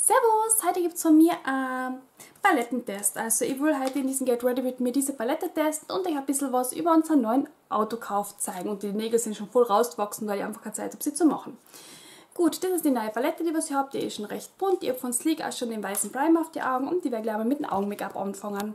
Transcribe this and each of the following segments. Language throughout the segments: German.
Servus, heute gibt es von mir einen Palettentest. Also ich will heute in diesem Get Ready mit mir diese Palette testen und euch ein bisschen was über unseren neuen Autokauf zeigen. Und die Nägel sind schon voll rausgewachsen, weil ich einfach keine Zeit habe, sie zu machen. Gut, das ist die neue Palette, die ich habe. Die ist schon recht bunt. Ich habe von Sleek auch schon den weißen Primer auf die Augen und die werde gleich mal mit dem Augen-Make-up anfangen.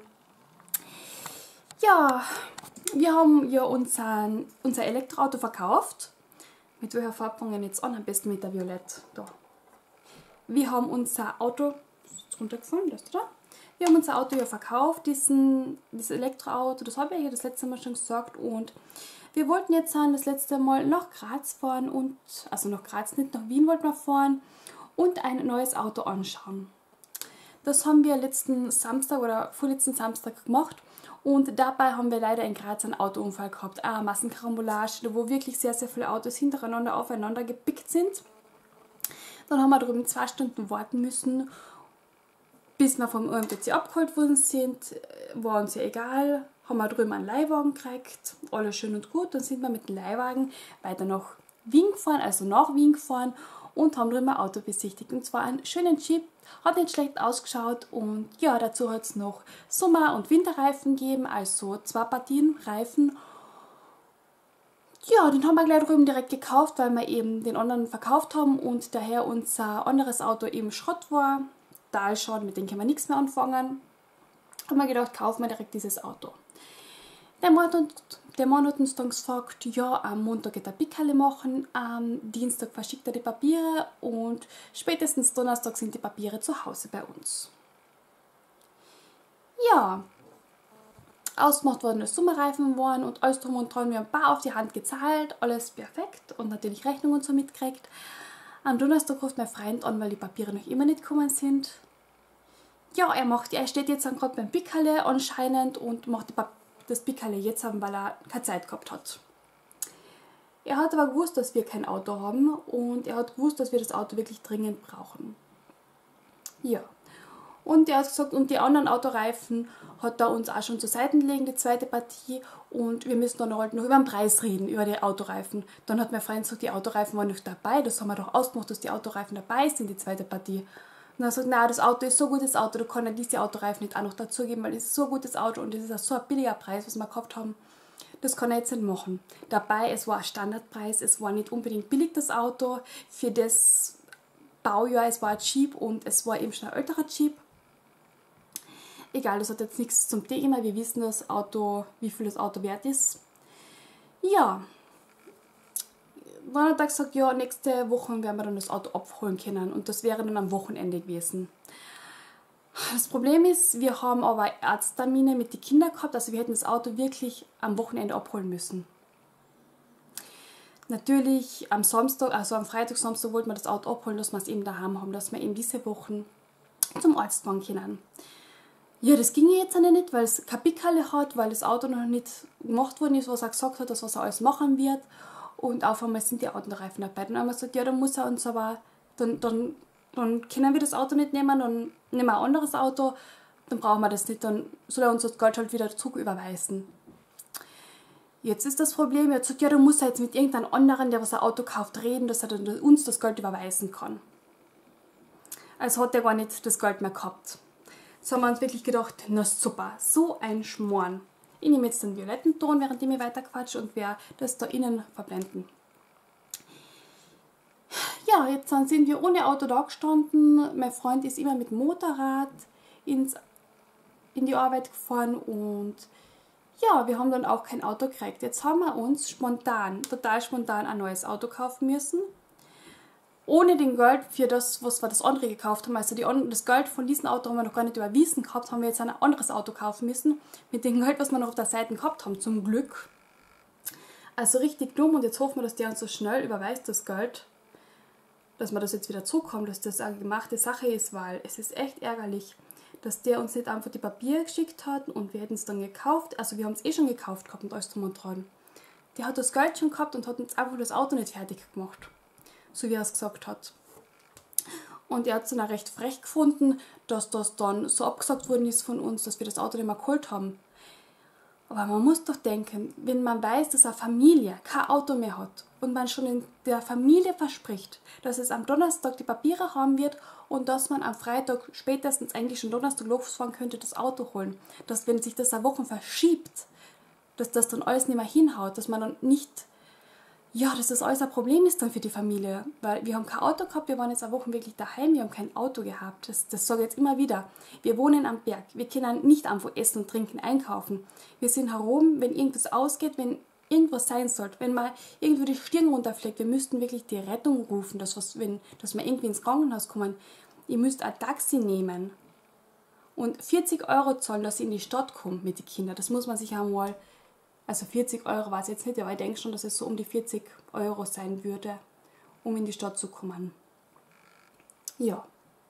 Ja, wir haben ja unser Elektroauto verkauft. Mit welcher Farbe fangen wir jetzt an? Am besten mit der Violett. Da. Wir haben unser Auto, ist runtergefallen, das da. Wir haben unser Auto ja verkauft, dieses Elektroauto, das habe ich ja das letzte Mal schon gesagt. Und wir wollten jetzt das letzte Mal nach Graz fahren und, also nach Graz nicht, nach Wien wollten wir fahren und ein neues Auto anschauen. Das haben wir letzten Samstag oder vorletzten Samstag gemacht und dabei haben wir leider in Graz einen Autounfall gehabt. Eine Massenkarambolage, wo wirklich sehr, sehr viele Autos hintereinander aufeinander gepickt sind. Dann haben wir drüben 2 Stunden warten müssen, bis wir vom UMTC abgeholt worden sind. War uns ja egal, haben wir drüben einen Leihwagen gekriegt, alles schön und gut. Dann sind wir mit dem Leihwagen weiter nach Wien gefahren, also nach Wien gefahren und haben drüben ein Auto besichtigt. Und zwar einen schönen Jeep, hat nicht schlecht ausgeschaut und ja, dazu hat es noch Sommer- und Winterreifen gegeben, also 2 Partien Reifen. Ja, den haben wir gleich drüben direkt gekauft, weil wir eben den anderen verkauft haben und daher unser anderes Auto eben Schrott war. Totalschaden, mit dem können wir nichts mehr anfangen. Haben wir gedacht, kaufen wir direkt dieses Auto. Der Mann hat uns dann gesagt, ja, am Montag geht er Pickerle machen, am Dienstag verschickt er die Papiere und spätestens Donnerstag sind die Papiere zu Hause bei uns. Ja. Ausgemacht worden, dass Sommerreifen waren und alles drum und dran. Wir haben ein paar auf die Hand gezahlt, alles perfekt und natürlich Rechnung und so mitgekriegt. Am Donnerstag ruft mein Freund an, weil die Papiere noch immer nicht gekommen sind. Ja, er steht jetzt gerade beim Pickerle anscheinend und macht das Pickerle jetzt, weil er keine Zeit gehabt hat. Er hat aber gewusst, dass wir kein Auto haben und er hat gewusst, dass wir das Auto wirklich dringend brauchen. Ja. Und er hat gesagt, und die anderen Autoreifen hat er uns auch schon zur Seite gelegt, die zweite Partie. Und wir müssen dann halt noch über den Preis reden, über die Autoreifen. Dann hat mein Freund gesagt, die Autoreifen waren noch dabei. Das haben wir doch ausgemacht, dass die Autoreifen dabei sind, die zweite Partie. Und er hat gesagt, nein, das Auto ist so ein gutes Auto, da kann er diese Autoreifen nicht auch noch dazugeben, weil es ist so ein gutes Auto und es ist auch so ein billiger Preis, was wir gekauft haben. Das kann er jetzt nicht machen. Dabei, es war ein Standardpreis, es war nicht unbedingt billig, das Auto. Für das Baujahr, es war ein Jeep und es war eben schon ein älterer Jeep. Egal, das hat jetzt nichts zum Thema. Wir wissen das Auto, wie viel das Auto wert ist. Ja. Dann hat er gesagt, ja, nächste Woche werden wir dann das Auto abholen können. Und das wäre dann am Wochenende gewesen. Das Problem ist, wir haben aber Arzttermine mit den Kindern gehabt. Also wir hätten das Auto wirklich am Wochenende abholen müssen. Natürlich am Samstag, also am Freitag, Samstag wollten wir das Auto abholen, dass wir es eben daheim haben, dass wir eben diese Woche zum Arzt fahren können. Ja, das ging jetzt nicht, weil es keine Pickerle hat, weil das Auto noch nicht gemacht worden ist, was er gesagt hat, was er alles machen wird. Und auf einmal sind die Autoreifen dabei. Dann haben wir gesagt, ja, dann muss er uns aber, dann können wir das Auto nicht nehmen, dann nehmen wir ein anderes Auto, dann brauchen wir das nicht, dann soll er uns das Geld halt wieder zurücküberweisen. Jetzt ist das Problem, er hat gesagt, ja, dann muss er jetzt mit irgendeinem anderen, der was ein Auto kauft, reden, dass er dann uns das Geld überweisen kann. Also hat er gar nicht das Geld mehr gehabt. So haben wir uns wirklich gedacht, na super, so ein Schmoren. Ich nehme jetzt den violetten Ton, während ich mir weiterquatsche und werde das da innen verblenden. Ja, jetzt sind wir ohne Auto da gestanden. Mein Freund ist immer mit dem Motorrad in die Arbeit gefahren und ja, wir haben dann auch kein Auto gekriegt. Jetzt haben wir uns total spontan ein neues Auto kaufen müssen. Ohne den Geld für das, was wir das andere gekauft haben, also das Geld von diesem Auto haben wir noch gar nicht überwiesen gehabt, haben wir jetzt ein anderes Auto kaufen müssen, mit dem Geld, was wir noch auf der Seite gehabt haben, zum Glück. Also richtig dumm und jetzt hoffen wir, dass der uns so schnell überweist, das Geld, dass wir das jetzt wieder zurückkommen, dass das eine gemachte Sache ist, weil es ist echt ärgerlich, dass der uns nicht einfach die Papiere geschickt hat und wir hätten es dann gekauft, also wir haben es eh schon gekauft gehabt und alles drum und dran. Der hat das Geld schon gehabt und hat uns einfach das Auto nicht fertig gemacht. So wie er es gesagt hat. Und er hat es dann auch recht frech gefunden, dass das dann so abgesagt worden ist von uns, dass wir das Auto nicht mehr geholt haben. Aber man muss doch denken, wenn man weiß, dass eine Familie kein Auto mehr hat und man schon in der Familie verspricht, dass es am Donnerstag die Papiere haben wird und dass man am Freitag spätestens eigentlich schon Donnerstag losfahren könnte, das Auto holen. Dass wenn sich das eine Woche verschiebt, dass das dann alles nicht mehr hinhaut, dass man dann nicht, ja, dass das alles ein Problem ist dann für die Familie. Weil wir haben kein Auto gehabt, wir waren jetzt eine Woche wirklich daheim, wir haben kein Auto gehabt. Das sage ich jetzt immer wieder. Wir wohnen am Berg, wir können nicht einfach essen und trinken, einkaufen. Wir sind herum, wenn irgendwas ausgeht, wenn irgendwas sein sollte, wenn mal irgendwo die Stirn runterfliegt, wir müssten wirklich die Rettung rufen, dass wir irgendwie ins Krankenhaus kommen. Ihr müsst ein Taxi nehmen und 40 Euro zahlen, dass ihr in die Stadt kommt mit den Kindern. Das muss man sich einmal, also 40 Euro war es jetzt nicht, aber ich denke schon, dass es so um die 40 Euro sein würde, um in die Stadt zu kommen. Ja.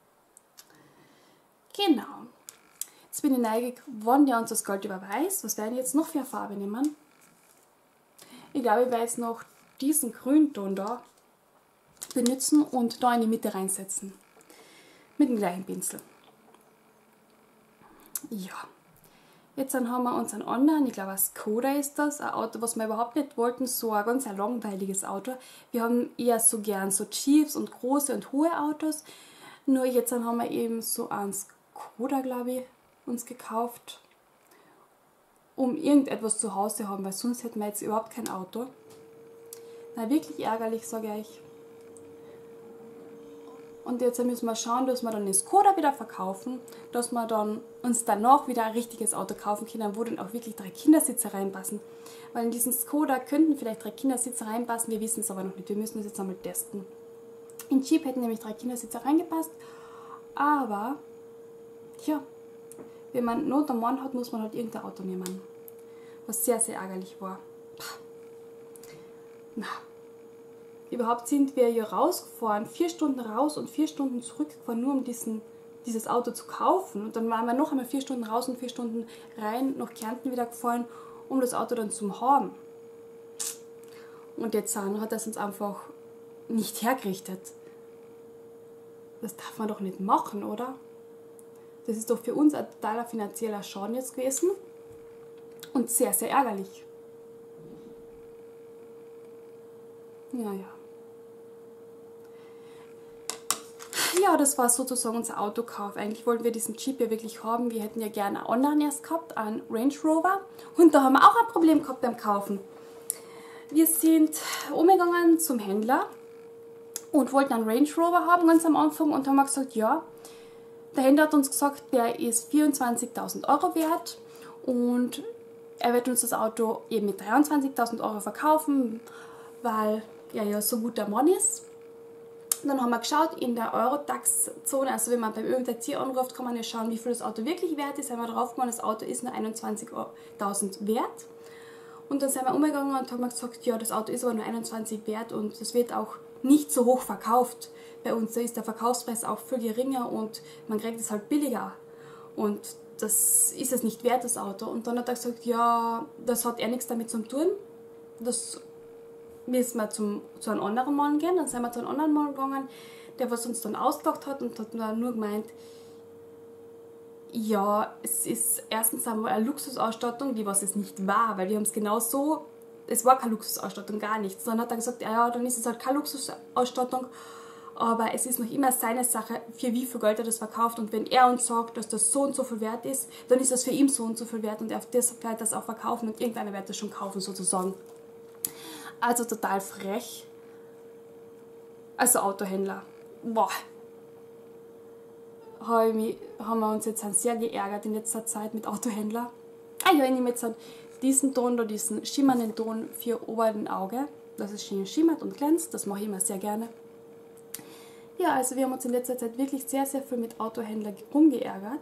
Genau. Jetzt bin ich neugierig, wann der uns das Geld überweist. Was werden wir jetzt noch für eine Farbe nehmen? Ich glaube, ich werde jetzt noch diesen Grünton da benutzen und da in die Mitte reinsetzen. Mit dem gleichen Pinsel. Ja. Jetzt dann haben wir unseren anderen, ich glaube ein Skoda ist das, ein Auto, was wir überhaupt nicht wollten, so ein ganz langweiliges Auto. Wir haben eher so gern so Jeeps und große und hohe Autos. Nur jetzt dann haben wir eben so einen Skoda, glaube ich, uns gekauft, um irgendetwas zu Hause haben, weil sonst hätten wir jetzt überhaupt kein Auto. Na, wirklich ärgerlich, sage ich. Und jetzt müssen wir schauen, dass wir dann den Skoda wieder verkaufen, dass wir dann uns danach wieder ein richtiges Auto kaufen können, wo dann auch wirklich 3 Kindersitze reinpassen. Weil in diesen Skoda könnten vielleicht 3 Kindersitze reinpassen, wir wissen es aber noch nicht, wir müssen das jetzt einmal testen. In Jeep hätten nämlich 3 Kindersitze reingepasst, aber, ja, wenn man Not am Mann hat, muss man halt irgendein Auto nehmen. Was sehr, sehr ärgerlich war. Na. Überhaupt sind wir hier rausgefahren, 4 Stunden raus und 4 Stunden zurückgefahren, nur um dieses Auto zu kaufen. Und dann waren wir noch einmal 4 Stunden raus und 4 Stunden rein, nach Kärnten wieder gefahren, um das Auto dann zu haben. Und jetzt hat das uns einfach nicht hergerichtet. Das darf man doch nicht machen, oder? Das ist doch für uns ein totaler finanzieller Schaden jetzt gewesen und sehr, sehr ärgerlich. Ja. Ja, das war sozusagen unser Autokauf. Eigentlich wollten wir diesen Jeep ja wirklich haben. Wir hätten ja gerne einen anderen erst gehabt, einen Range Rover. Und da haben wir auch ein Problem gehabt beim Kaufen. Wir sind umgegangen zum Händler und wollten einen Range Rover haben ganz am Anfang und haben gesagt, ja. Der Händler hat uns gesagt, der ist 24.000 Euro wert und er wird uns das Auto eben mit 23.000 Euro verkaufen, weil er ja so gut der Mann ist. Und dann haben wir geschaut in der Eurotax-Zone, also wenn man beim ÖMTC anruft, kann man ja schauen, wie viel das Auto wirklich wert ist. Wenn wir drauf gemacht, das Auto ist nur 21.000 wert. Und dann sind wir umgegangen und haben gesagt, ja, das Auto ist aber nur 21 wert und es wird auch nicht so hoch verkauft. Bei uns da ist der Verkaufspreis auch viel geringer und man kriegt es halt billiger. Und das ist es nicht wert, das Auto. Und dann hat er gesagt, ja, das hat nichts damit zu tun. Das müssen wir zu einem anderen Mann gehen. Dann sind wir zu einem anderen Mann gegangen, der was uns dann ausgelacht hat und hat dann nur gemeint, ja, es ist erstens einmal eine Luxusausstattung, die was es nicht war, weil wir haben es genau so, es war keine Luxusausstattung, gar nichts. Dann hat er gesagt, ja, dann ist es halt keine Luxusausstattung, aber es ist noch immer seine Sache, für wie viel Geld er das verkauft. Und wenn er uns sagt, dass das so und so viel wert ist, dann ist das für ihn so und so viel wert und er wird das auch verkaufen und irgendeiner wird das schon kaufen, sozusagen. Also total frech. Also Autohändler. Boah. Haben wir uns jetzt sehr geärgert in letzter Zeit mit Autohändler. Ah ja, ich nehme jetzt diesen Ton da, diesen schimmernden Ton für ober den Auge. Dass es schön schimmert und glänzt. Das mache ich immer sehr gerne. Ja, also wir haben uns in letzter Zeit wirklich sehr, sehr viel mit Autohändlern rumgeärgert.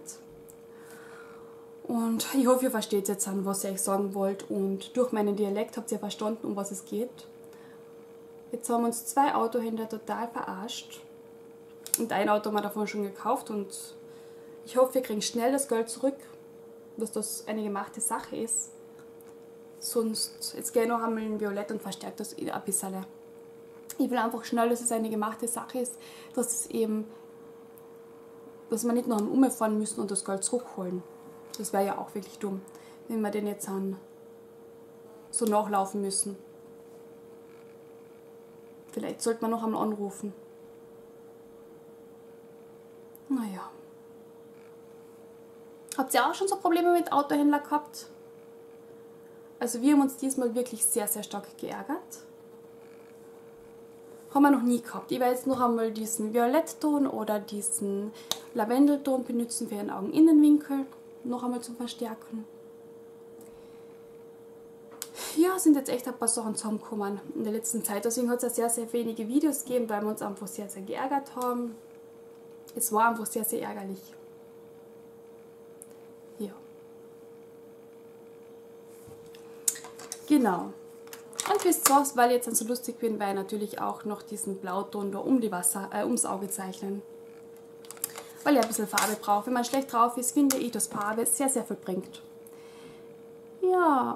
Und ich hoffe, ihr versteht jetzt an, was ich euch sagen wollt. Und durch meinen Dialekt habt ihr verstanden, um was es geht. Jetzt haben uns 2 Autohändler total verarscht. Und ein Auto haben wir davon schon gekauft. Und ich hoffe, wir kriegen schnell das Geld zurück, dass das eine gemachte Sache ist. Sonst, jetzt gehe ich noch einmal in Violett und verstärke das ein bisschen. Ich will einfach schnell, dass es eine gemachte Sache ist, dass wir nicht noch umfahren müssen und das Geld zurückholen. Das wäre ja auch wirklich dumm. wenn wir den jetzt so nachlaufen müssen. Vielleicht sollte man noch einmal anrufen. Naja. Habt ihr auch schon so Probleme mit Autohändlern gehabt? Also wir haben uns diesmal wirklich sehr, sehr stark geärgert. Haben wir noch nie gehabt. Ich werde jetzt noch einmal diesen Violettton oder diesen Lavendelton benutzen für den Augeninnenwinkel. Noch einmal zum Verstärken. Ja, sind jetzt echt ein paar Sachen zusammengekommen in der letzten Zeit. Deswegen hat es ja sehr, sehr wenige Videos gegeben, weil wir uns einfach sehr, sehr geärgert haben. Es war einfach sehr, sehr ärgerlich. Ja. Genau. Und wisst ihr was, weil ich jetzt so lustig bin, weil ich natürlich auch noch diesen Blauton da ums Auge zeichnen. Weil ich ein bisschen Farbe brauche. Wenn man schlecht drauf ist, finde ich, dass Farbe sehr, sehr viel bringt. Ja.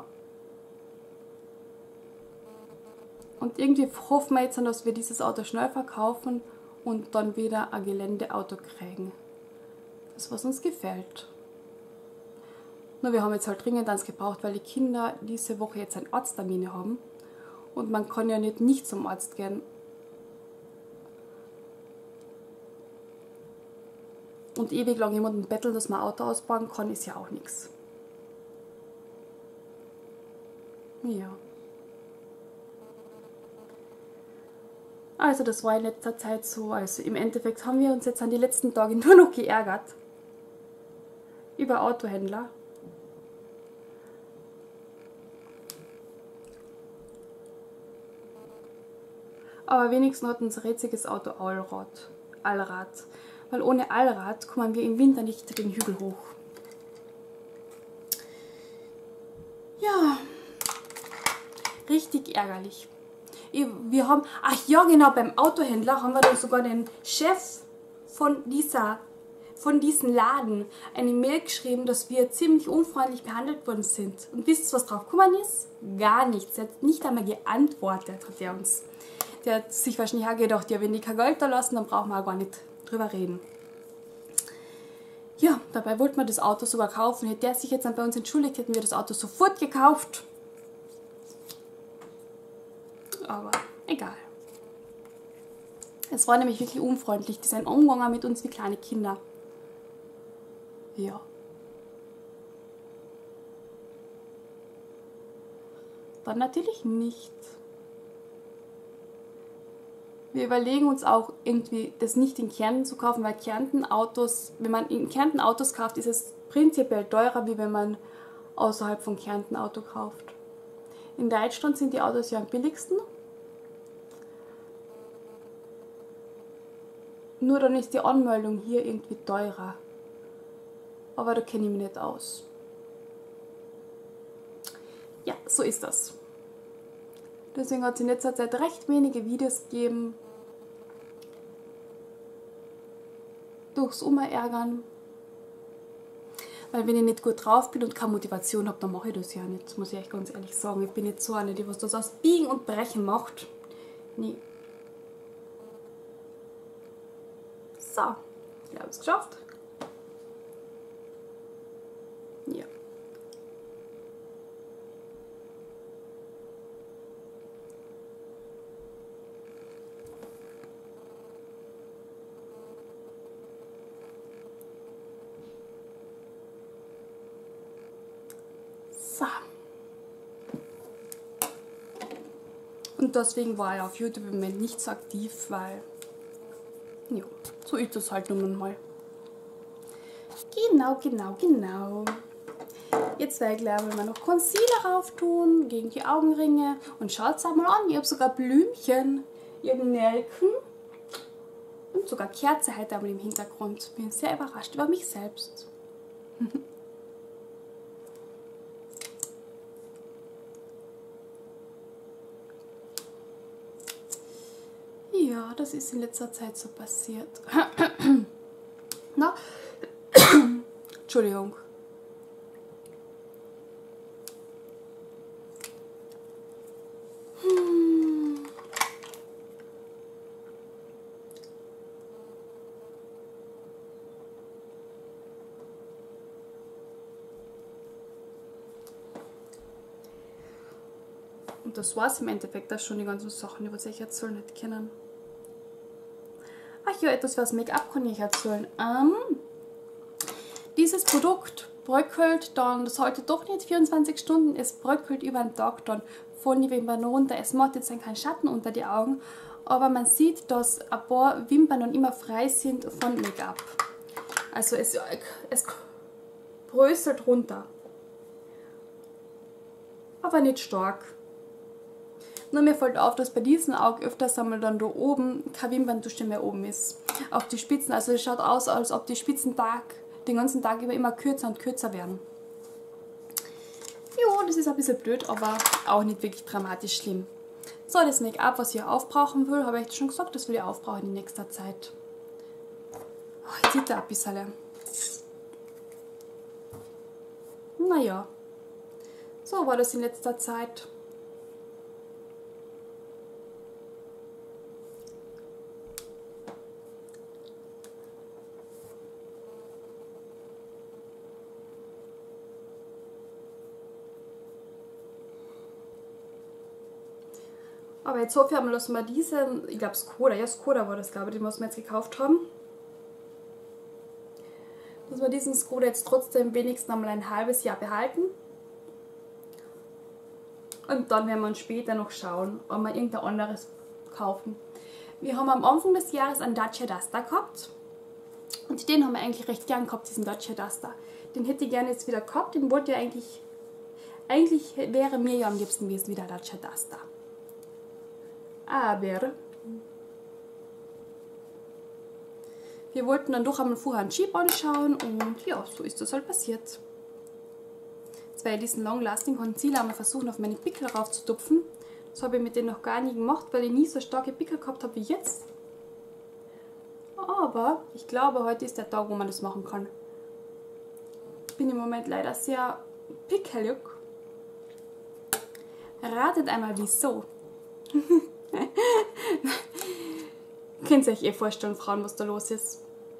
Und irgendwie hoffen wir jetzt, dass wir dieses Auto schnell verkaufen und dann wieder ein Geländeauto kriegen. Das, was uns gefällt. Nur wir haben jetzt halt dringend eins gebraucht, weil die Kinder diese Woche jetzt einen Arzttermin haben. Und man kann ja nicht zum Arzt gehen. Und ewig lang jemanden betteln, dass man ein Auto ausbauen kann, ist ja auch nichts. Ja. Also das war in letzter Zeit so. Also im Endeffekt haben wir uns jetzt an die letzten Tage nur noch geärgert. Über Autohändler. Aber wenigstens hat unser jetziges Auto Allrad. Weil ohne Allrad kommen wir im Winter nicht den Hügel hoch. Ja, richtig ärgerlich. Wir haben, ach ja genau, beim Autohändler haben wir da sogar den Chef von diesem Laden eine Mail geschrieben, dass wir ziemlich unfreundlich behandelt worden sind. Und wisst ihr, was drauf gekommen ist? Gar nichts. Er hat nicht einmal geantwortet, hat er uns. Der hat sich wahrscheinlich auch gedacht, ja, wenn die kein Geld da lassen, dann brauchen wir auch gar nicht drüber reden. Ja, dabei wollten wir das Auto sogar kaufen. Hätte der sich jetzt dann bei uns entschuldigt, hätten wir das Auto sofort gekauft. Aber egal. Es war nämlich wirklich unfreundlich. Die sind umgegangen mit uns wie kleine Kinder. Ja. Dann natürlich nicht. Wir überlegen uns auch irgendwie, das nicht in Kärnten zu kaufen, weil wenn man in Kärnten Autos kauft, ist es prinzipiell teurer, wie wenn man außerhalb von Kärnten Auto kauft. In Deutschland sind die Autos ja am billigsten. Nur dann ist die Anmeldung hier irgendwie teurer. Aber da kenne ich mich nicht aus. Ja, so ist das. Deswegen hat es in letzter Zeit recht wenige Videos gegeben. Durchs Umärgern. Weil wenn ich nicht gut drauf bin und keine Motivation habe, dann mache ich das ja nicht. Das muss ich echt ganz ehrlich sagen. Ich bin nicht so eine, die was das aus Biegen und Brechen macht. Nee. So, ich habe es geschafft. Ja. So. Und deswegen war ich auf YouTube im Moment nicht so aktiv, weil, ja, so ist das halt nun mal. Genau. Jetzt werde ich gleich mal noch Concealer rauf tun gegen die Augenringe. Und schaut es mal an, ich habe sogar Blümchen, ich habe Nelken und sogar Kerze heute einmal im Hintergrund. Bin sehr überrascht über mich selbst. Ja, das ist in letzter Zeit so passiert. Na? Entschuldigung. Und das war es im Endeffekt auch schon, die ganzen Sachen, die was ich erzählen hätte können. Ach ja, etwas was Make-up kann ich erzählen. Dieses Produkt bröckelt dann, das sollte doch nicht 24 Stunden, es bröckelt über den Tag dann von die Wimpern runter. Es macht jetzt dann keinen Schatten unter die Augen, aber man sieht, dass ein paar Wimpern dann immer frei sind von Make-up. Also es bröselt runter. Aber nicht stark. Nur mir fällt auf, dass bei diesem Auge öfters einmal dann da oben keine Wimperntusche mehr oben ist. Auf die Spitzen, also es schaut aus, als ob die Spitzen den ganzen Tag über immer kürzer und kürzer werden. Jo, das ist ein bisschen blöd, aber auch nicht wirklich dramatisch schlimm. So, das Make-up, was ich aufbrauchen will, habe ich schon gesagt, das will ich aufbrauchen in nächster Zeit. Oh, ich zitter ein bisschen. Naja, so war das in letzter Zeit. Aber jetzt hoffe ich einmal, dass wir diesen, ich glaube Skoda war das, glaube ich, den was wir jetzt gekauft haben. Dass wir diesen Skoda jetzt trotzdem wenigstens einmal ein halbes Jahr behalten. Und dann werden wir uns später noch schauen, ob wir irgendein anderes kaufen. Wir haben am Anfang des Jahres einen Dacia Duster gehabt. Und den haben wir eigentlich recht gern gehabt, diesen Dacia Duster. Den hätte ich gerne jetzt wieder gehabt, den wollte ich eigentlich... Eigentlich wäre mir ja am liebsten gewesen wieder Dacia Duster. Aber wir wollten dann doch einmal vorher einen Jeep anschauen und ja, so ist das halt passiert. Jetzt werde ich diesen Long Lasting Concealer einmal versuchen, auf meine Pickel raufzutupfen. Das habe ich mit denen noch gar nie gemacht, weil ich nie so starke Pickel gehabt habe wie jetzt. Aber ich glaube, heute ist der Tag, wo man das machen kann. Ich bin im Moment leider sehr pickelig. Ratet einmal wieso. Könnt ihr euch eh vorstellen, Frauen, was da los ist.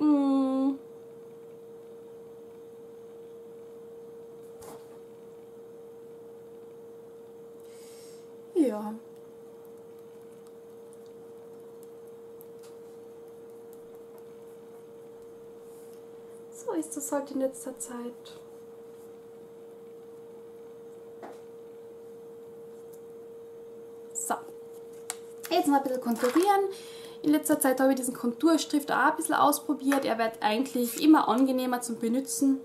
Ja. So ist das halt in letzter Zeit. So. Jetzt noch ein bisschen konturieren. In letzter Zeit habe ich diesen Konturstift auch ein bisschen ausprobiert. Er wird eigentlich immer angenehmer zum Benutzen.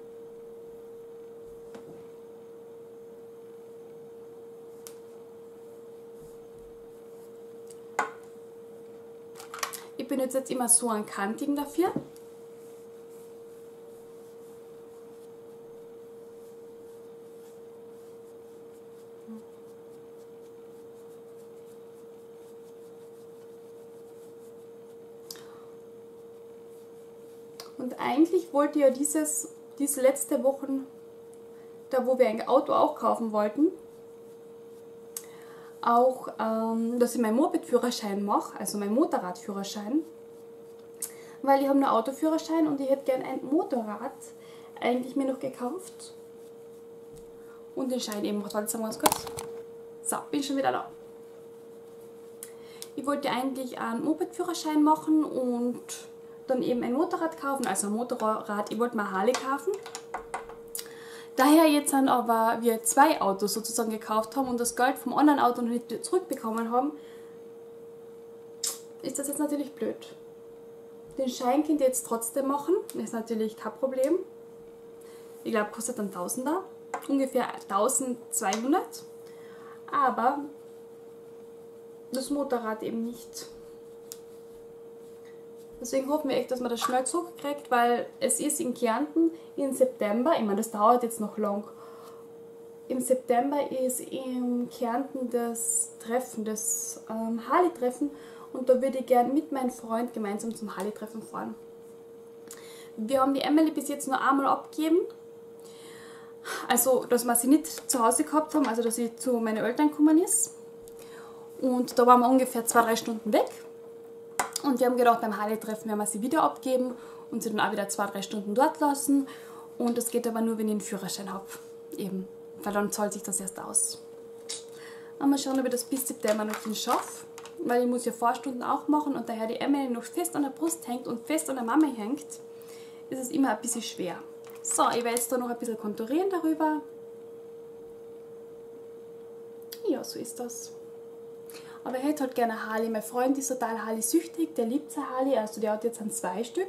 Ich benutze jetzt immer so einen kantigen dafür. Und eigentlich wollte ich ja diese letzte Woche, da wo wir ein Auto auch kaufen wollten, auch, dass ich meinen Moped-Führerschein mache, also meinen Motorradführerschein, weil ich habe einen Autoführerschein und ich hätte gerne ein Motorrad eigentlich mir noch gekauft und den Schein eben gemacht. Warte, ganz kurz. So, bin schon wieder da. Ich wollte eigentlich einen Moped-Führerschein machen und dann eben ein Motorrad kaufen, also ein Motorrad, ich wollte mal Harley kaufen. Daher jetzt dann aber wir zwei Autos sozusagen gekauft haben und das Geld vom anderen Auto noch nicht zurückbekommen haben, ist das jetzt natürlich blöd. Den Schein könnt ihr jetzt trotzdem machen, das ist natürlich kein Problem. Ich glaube, kostet dann 1000er, ungefähr 1200, aber das Motorrad eben nicht. Deswegen hoffen wir echt, dass man das schnell zurückkriegt, weil es ist in Kärnten im September, ich meine, das dauert jetzt noch lang. Im September ist in Kärnten das Treffen, das Harley-Treffen und da würde ich gerne mit meinem Freund gemeinsam zum Harley-Treffen fahren. Wir haben die Emily bis jetzt nur einmal abgegeben, also dass wir sie nicht zu Hause gehabt haben, also dass sie zu meinen Eltern gekommen ist. Und da waren wir ungefähr 2-3 Stunden weg. Und wir haben gedacht, beim Harley-Treffen werden wir sie wieder abgeben und sie dann auch wieder 2-3 Stunden dort lassen. Und das geht aber nur, wenn ich einen Führerschein habe. Eben, weil dann zahlt sich das erst aus. Mal schauen, ob ich das bis September noch schaffe, weil ich muss ja Vorstunden auch machen und daher die Emily noch fest an der Brust hängt und fest an der Mama hängt, ist es immer ein bisschen schwer. So, ich werde jetzt da noch ein bisschen konturieren darüber. Ja, so ist das. Aber ich hätte halt gerne Harley. Mein Freund ist total Harley-süchtig, der liebt sein Harley, also der hat jetzt 2 Stück.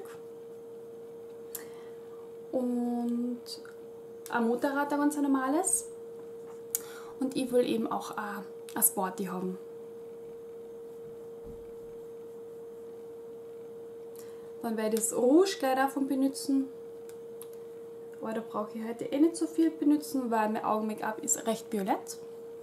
Und ein Motorrad, ein ganz normales. Und ich will eben auch ein Sporty haben. Dann werde ich das Rouge gleich davon benutzen. Aber da brauche ich heute nicht so viel benutzen, weil mein Augen-Make-up ist recht violett.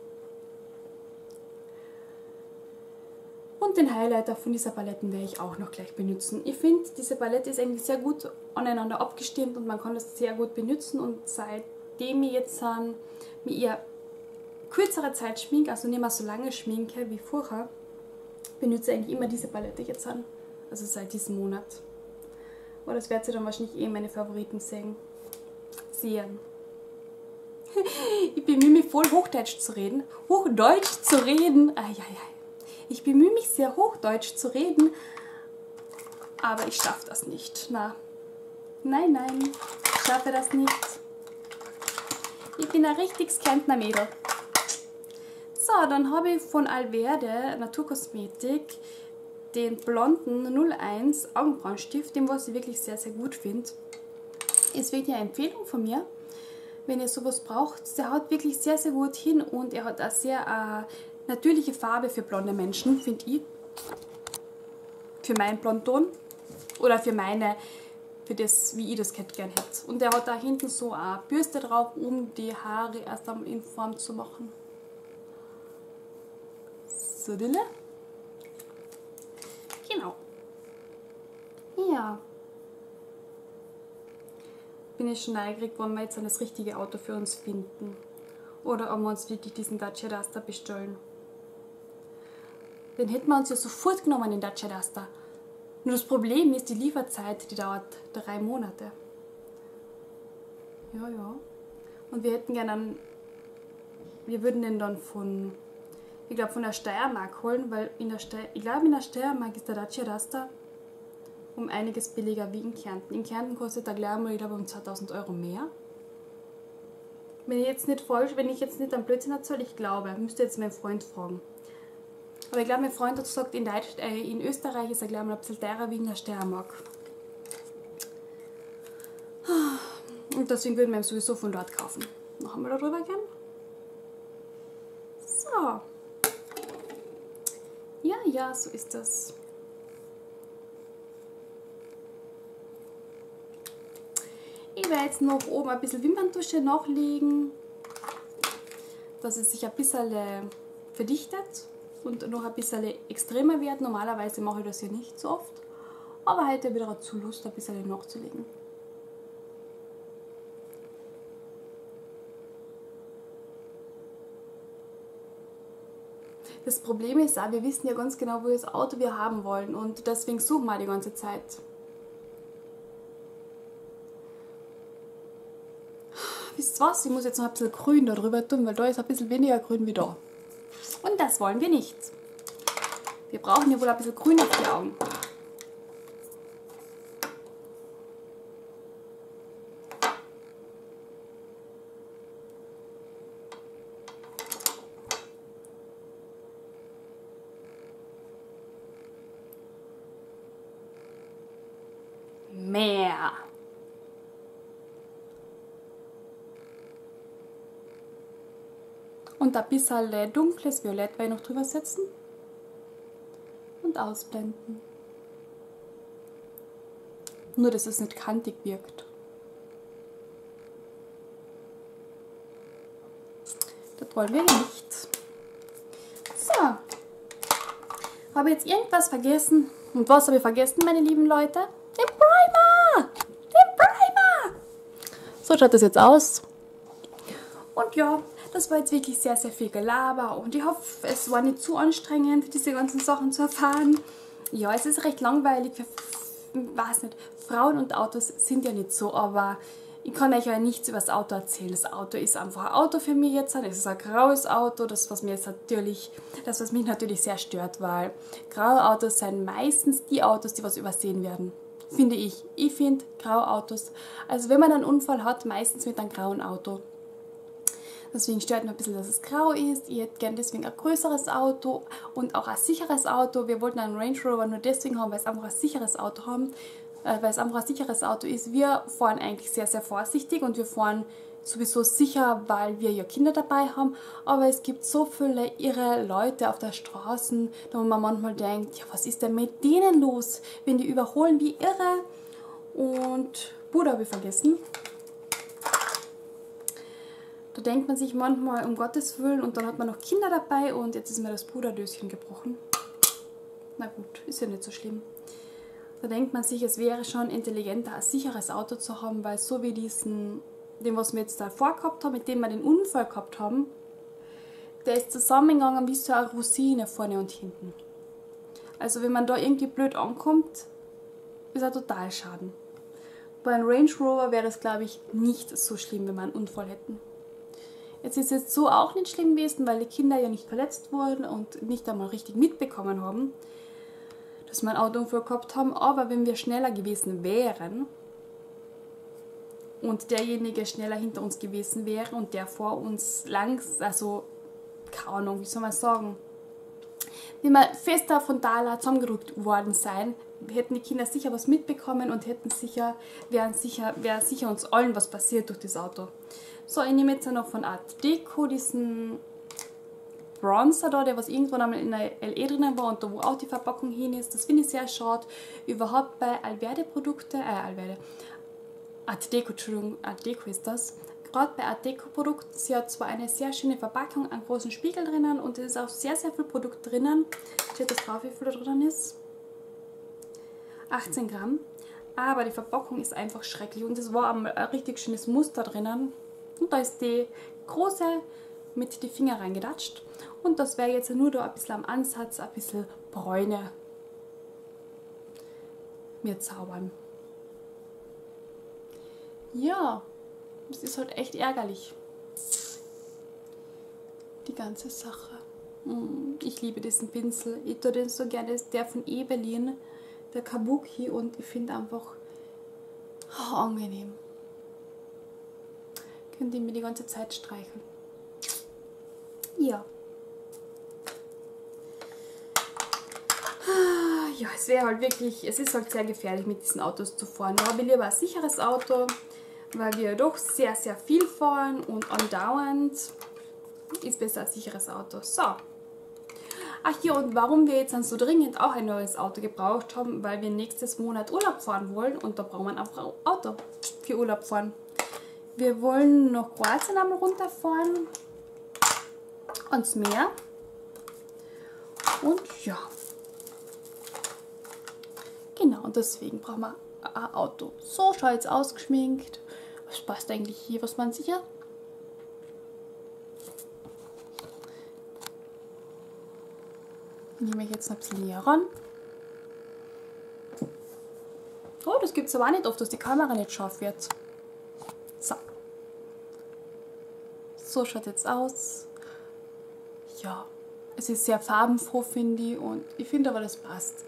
Und den Highlighter von dieser Paletten werde ich auch noch gleich benutzen. Ich finde, diese Palette ist eigentlich sehr gut aneinander abgestimmt und man kann das sehr gut benutzen. Und seitdem ich jetzt mit ihr kürzere Zeit schminke, also nicht mehr so lange schminke wie vorher, benutze ich eigentlich immer diese Palette jetzt an. Also seit diesem Monat. Aber das werdet ihr dann wahrscheinlich meine Favoriten sehen. Ich bemühe mich voll Hochdeutsch zu reden. Hochdeutsch zu reden. Ich bemühe mich sehr Hochdeutsch zu reden. Aber ich schaffe das nicht. Nein, ich schaffe das nicht. Ich bin ein richtiges Kärntner Mädel. So, dann habe ich von Alverde Naturkosmetik den blonden 01 Augenbrauenstift, den was ich wirklich sehr, sehr gut finde. Ist wirklich eine Empfehlung von mir, wenn ihr sowas braucht. Der haut wirklich sehr, sehr gut hin und er hat eine sehr natürliche Farbe für blonde Menschen, finde ich. Für meinen Blondton oder für das, wie ich das gerne hätte. Und der hat da hinten so eine Bürste drauf, um die Haare erst einmal in Form zu machen. So, Dille. Genau. Ja. Bin ich schon neugierig, wann wir jetzt das richtige Auto für uns finden. Oder ob wir uns wirklich diesen Dacia Duster bestellen. Den hätten wir uns ja sofort genommen, den Dacia Duster. Nur das Problem ist, die Lieferzeit, die dauert 3 Monate. Ja. Und wir hätten gerne wir würden den dann von der Steiermark holen, weil in der Steiermark ist der Dacia Duster um einiges billiger wie in Kärnten. In Kärnten kostet der gleich mal wieder um 2000 € mehr. Wenn ich jetzt nicht am Blödsinn erzähle, ich glaube, müsste jetzt meinen Freund fragen. Aber ich glaube, mein Freund hat gesagt, in Österreich ist er gleich mal ein bisschen teurer wie in der Steiermark. Und deswegen würden wir ihn sowieso von dort kaufen. Noch einmal darüber gehen. So. Ja, so ist das. Ich werde jetzt noch oben ein bisschen Wimperntusche nachlegen, dass es sich ein bisschen verdichtet und noch ein bisschen extremer wird. Normalerweise mache ich das ja nicht so oft, aber heute wieder dazu Lust, ein bisschen nachzulegen. Das Problem ist auch, wir wissen ja ganz genau, welches Auto wir haben wollen und deswegen suchen wir die ganze Zeit. Wisst ihr was? Ich muss jetzt noch ein bisschen grün da drüber tun, weil da ist ein bisschen weniger grün wie da. Und das wollen wir nicht. Wir brauchen ja wohl ein bisschen grün auf die Augen. Mehr. Und ein bisschen dunkles Violett werde ich noch drüber setzen und ausblenden. Nur, dass es nicht kantig wirkt. Das wollen wir nicht. So. Habe ich jetzt irgendwas vergessen? Und was habe ich vergessen, meine lieben Leute? Den Primer! Den Primer! So schaut das jetzt aus. Und ja, das war jetzt wirklich sehr, sehr viel Gelaber und ich hoffe, es war nicht zu anstrengend, diese ganzen Sachen zu erfahren. Ja, es ist recht langweilig, weiß nicht, Frauen und Autos sind ja nicht so, aber Ich kann euch ja nichts über das Auto erzählen. Das Auto ist einfach ein Auto für mich jetzt. Es ist ein graues Auto, das was mich natürlich sehr stört, weil graue Autos sind meistens die Autos, die was übersehen werden. Finde ich. Ich finde graue Autos, also wenn man einen Unfall hat, meistens mit einem grauen Auto. Deswegen stört mich ein bisschen, dass es grau ist. Ich hätte gern deswegen ein größeres Auto und auch ein sicheres Auto. Wir wollten einen Range Rover nur deswegen haben, weil es einfach ein sicheres Auto haben. Weil es einfach ein sicheres Auto ist. Wir fahren eigentlich sehr, sehr vorsichtig und wir fahren sowieso sicher, weil wir ja Kinder dabei haben. Aber es gibt so viele irre Leute auf der Straße, da wo man manchmal denkt, ja, was ist denn mit denen los, wenn die überholen wie irre. Und Bruder habe ich vergessen. Da denkt man sich manchmal, um Gottes Willen, und dann hat man noch Kinder dabei und jetzt ist mir das Puderdöschen gebrochen. Na gut, ist ja nicht so schlimm. Da denkt man sich, es wäre schon intelligenter, ein sicheres Auto zu haben, weil so wie dem, was wir jetzt da vorgehabt haben, mit dem wir den Unfall gehabt haben, der ist zusammengegangen wie so eine Rosine vorne und hinten. Also wenn man da irgendwie blöd ankommt, ist er total Schaden. Bei einem Range Rover wäre das, glaube ich, nicht so schlimm, wenn wir einen Unfall hätten. Es ist jetzt so auch nicht schlimm gewesen, weil die Kinder ja nicht verletzt wurden und nicht einmal richtig mitbekommen haben, dass wir einen Autounfall gehabt haben. Aber wenn wir schneller gewesen wären und derjenige schneller hinter uns gewesen wäre und der vor uns also keine Ahnung, wie soll man sagen, wenn wir fester frontaler zusammengedrückt worden sein, hätten die Kinder sicher was mitbekommen und wäre sicher uns allen was passiert durch das Auto. So, ich nehme jetzt noch von Art Deco diesen Bronzer da, der was irgendwann einmal in der LE drinnen war und da wo auch die Verpackung hin ist. Das finde ich sehr schade. Überhaupt bei Art Deco ist das. Gerade bei Art Deco Produkten, sie hat zwar eine sehr schöne Verpackung, einen großen Spiegel drinnen und es ist auch sehr, sehr viel Produkt drinnen. Steht das drauf, wie viel da drin ist? 18 Gramm. Aber die Verpackung ist einfach schrecklich und es war ein richtig schönes Muster drinnen. Und da ist die große mit die Finger reingedatscht. Und das wäre jetzt nur da ein bisschen am Ansatz, ein bisschen Bräune mir zaubern. Ja, das ist halt echt ärgerlich. Die ganze Sache. Ich liebe diesen Pinsel. Ich tue den so gerne. Das ist der von Ebelin, der Kabuki, und ich finde einfach angenehm. Könnt ihr mir die ganze Zeit streicheln. Ja. Ja, es ist halt sehr gefährlich mit diesen Autos zu fahren. Da habe ich lieber ein sicheres Auto, weil wir doch sehr, sehr viel fahren und andauernd ist besser ein sicheres Auto. So. Ach ja, und warum wir jetzt dann so dringend auch ein neues Auto gebraucht haben, weil wir nächstes Monat Urlaub fahren wollen und da braucht man einfach ein Auto für Urlaub fahren. Wir wollen nach Kroatien einmal runterfahren, ans Meer und ja, genau, und deswegen brauchen wir ein Auto. So schaut es ausgeschminkt. Was passt eigentlich hier, was man sicher? Nehme ich jetzt noch ein bisschen näher ran. Oh, das gibt es aber auch nicht oft, dass die Kamera nicht scharf wird. So. So schaut es jetzt aus. Ja, es ist sehr farbenfroh, finde ich, und ich finde aber, das passt.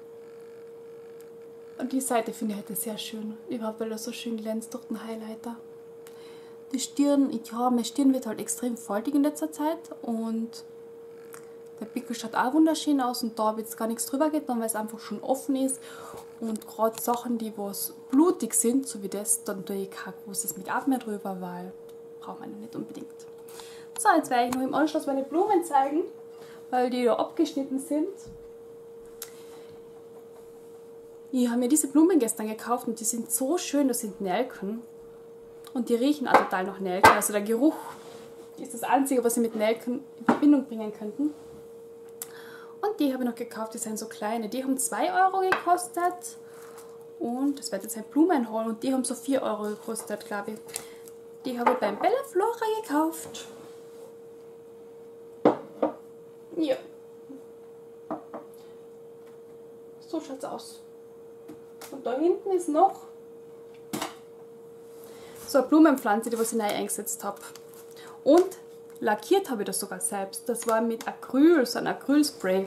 Und die Seite finde ich heute sehr schön. Überhaupt, weil das so schön glänzt durch den Highlighter. Die Stirn, ja, meine Stirn wird halt extrem faltig in letzter Zeit und der Pickel schaut auch wunderschön aus und da wird jetzt gar nichts drüber getan, weil es einfach schon offen ist. Und gerade Sachen, die was blutig sind, so wie das, dann tue ich kein großes Make-up mehr drüber, weil braucht man nicht unbedingt. So, jetzt werde ich noch im Anschluss meine Blumen zeigen, weil die da abgeschnitten sind. Ich habe mir diese Blumen gestern gekauft und die sind so schön, das sind Nelken. Und die riechen auch total nach Nelken, also der Geruch ist das Einzige, was sie mit Nelken in Verbindung bringen könnten. Und die habe ich noch gekauft, die sind so kleine. Die haben 2 Euro gekostet. Und das wird jetzt ein Blumenhall und die haben so 4 Euro gekostet, glaube ich. Die habe ich beim Bella Flora gekauft. Ja. So schaut es aus. Und da hinten ist noch so eine Blumenpflanze, die was ich neu eingesetzt habe. Und lackiert habe ich das sogar selbst. Das war mit Acryl, so ein Acrylspray.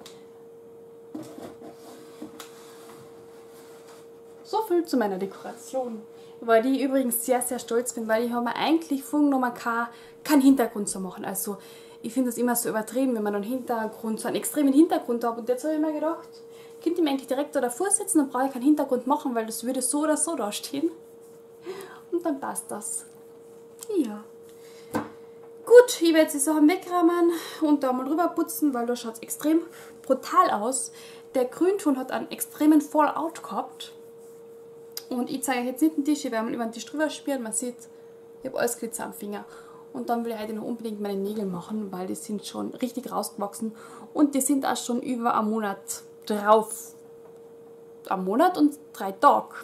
So viel zu meiner Dekoration. Weil ich übrigens sehr, sehr stolz bin, weil ich habe mir eigentlich vorgenommen, keinen Hintergrund zu machen. Also ich finde das immer so übertrieben, wenn man einen Hintergrund, so einen extremen Hintergrund hat. Und jetzt habe ich mir gedacht, könnte ich mir eigentlich direkt da davor sitzen, dann brauche ich keinen Hintergrund machen, weil das würde so oder so da stehen. Und dann passt das. Ja. Gut, ich werde jetzt die Sachen wegräumen und da mal drüber putzen, weil da schaut es extrem brutal aus. Der Grünton hat einen extremen Fallout gehabt. Und ich zeige euch jetzt nicht den Tisch, ich werde über den Tisch drüber spielen. Man sieht, ich habe alles Glitzer am Finger. Und dann will ich heute noch unbedingt meine Nägel machen, weil die sind schon richtig rausgewachsen. Und die sind auch schon über einen Monat drauf. Ein Monat und 3 Tage.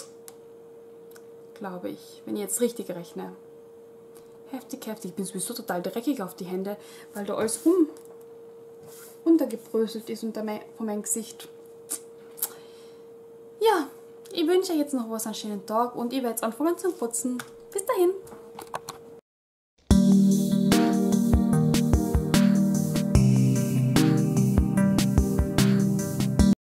Glaube ich, wenn ich jetzt richtig rechne. Heftig, heftig. Ich bin sowieso total dreckig auf die Hände, weil da alles runtergebröselt ist unter von meinem Gesicht. Ja, ich wünsche euch jetzt noch was einen schönen Tag und ich werde jetzt anfangen zu putzen. Bis dahin.